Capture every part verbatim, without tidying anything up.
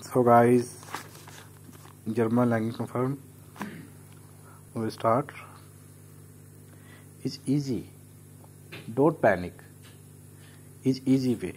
So guys, German language confirm. We will start. It's easy. Don't panic. It's easy way.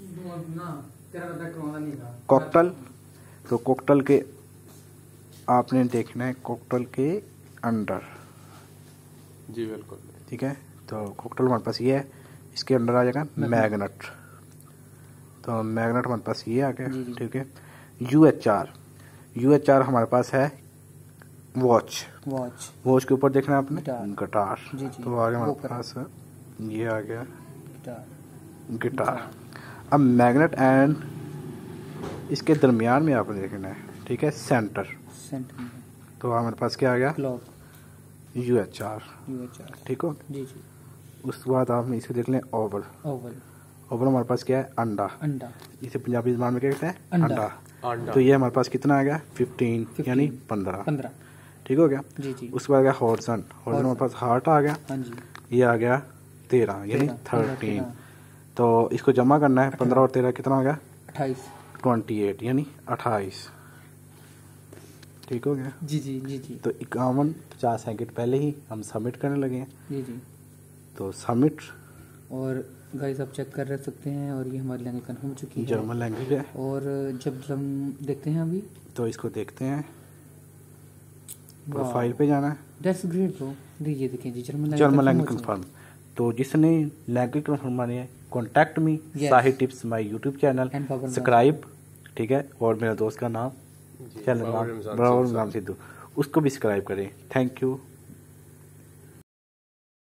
Cocktail, तो cocktail के आपने देखना है cocktail के अंडर। जी बिल्कुल। ठीक है, तो कॉकटेल हमारे पास ये है, इसके अंडर आ जाएगा मैग्नेट। तो मैग्नेट हमारे पास ये आ गया। ठीक है, U H R U H R हमारे पास है वॉच। वॉच वॉच के ऊपर देखना है आपने गिटार। जी जी, तो आगे हमारे पास ये आ गया गिटार। गिटार। अब मैग्नेट एंड इसके दरमियान में आपने देखना है, ठीक है, सेंटर। सेंटर में तो हमारे पास क्या आ गया, clock, U H R. U H R, ठीक हो। जी जी। उसके बाद आप इसे देख लें ओवल। ओवल, ओवल हमारे पास क्या है, अंडा। अंडा, इसे पंजाबी जबान में क्या कहते हैं, अंडा। अंडा। तो ये हमारे पास कितना आ गया, फिफ्टीन, यानी पंद्रह। पंद्रह, ठीक हो गया। जी जी। उसके बाद गया हॉर्जन। हॉर्जन हमारे पास हार्ट आ गया। हाँ जी। ये आ गया तेरह, यानी थर्टीन। तो इसको जमा करना है, पंद्रह और तेरह कितना हो गया, अट्ठाईस। ट्वेंटी एट, यानी अट्ठाईस। ठीक हो गया। जी जी जी जी। तो इक्यावन पचास सेकंड पहले ही हम सबमिट करने लगे हैं। जी जी। तो सबमिट, और गाइस आप चेक कर रह सकते हैं, और ये हमारी लैंग्वेज कन्फर्म हो चुकी है, जर्मन लैंग्वेज है। और जब हम देखते हैं अभी, तो इसको देखते हैं, प्रोफाइल पे जाना है। That's great bro. ये देखें जी, जर्मन जर्मन लैंग्वेज कंफर्म। तो जिसने लैंग्वेज कंफर्म मानी है, contact me Sahir tips my YouTube channel, subscribe. ठीक है, और मेरा दोस्त का नाम चैनल नाम सिद्धू, उसको भी सब्सक्राइब करें। Thank you.